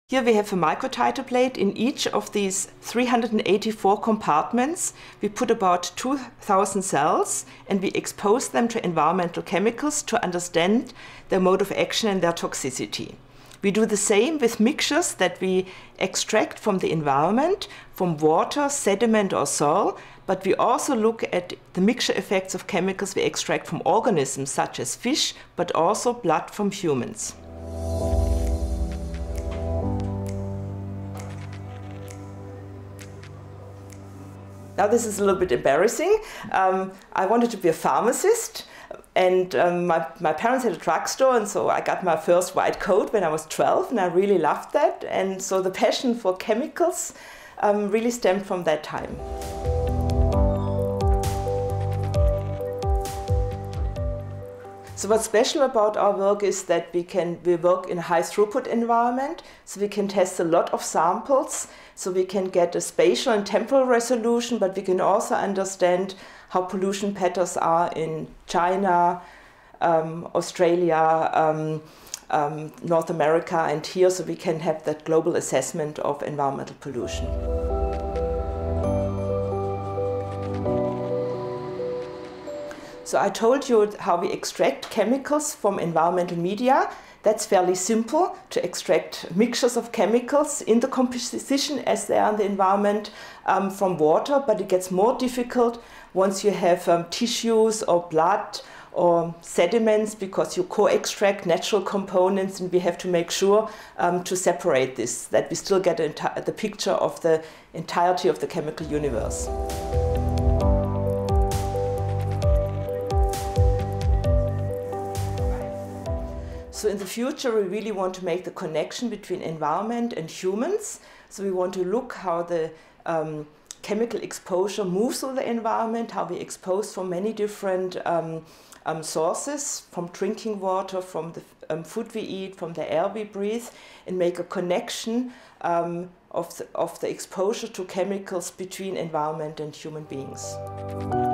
Here we have a microtiter plate. In each of these 384 compartments, we put about 2,000 cells and we expose them to environmental chemicals to understand their mode of action and their toxicity. We do the same with mixtures that we extract from the environment, from water, sediment or soil, but we also look at the mixture effects of chemicals we extract from organisms such as fish, but also blood from humans. Now this is a little bit embarrassing. I wanted to be a pharmacist, and my parents had a drugstore, and so I got my first white coat when I was 12, and I really loved that. And so the passion for chemicals really stemmed from that time. So what's special about our work is that we work in a high throughput environment, so we can test a lot of samples, so we can get a spatial and temporal resolution, but we can also understand how pollution patterns are in China, Australia, North America and here, so we can have that global assessment of environmental pollution. So I told you how we extract chemicals from environmental media. That's fairly simple, to extract mixtures of chemicals in the composition as they are in the environment from water, but it gets more difficult once you have tissues or blood or sediments, because you co-extract natural components, and we have to make sure to separate this, that we still get the picture of the entirety of the chemical universe. So in the future, we really want to make the connection between environment and humans. So we want to look how the chemical exposure moves through the environment, how we expose from many different sources, from drinking water, from the food we eat, from the air we breathe, and make a connection of the exposure to chemicals between environment and human beings.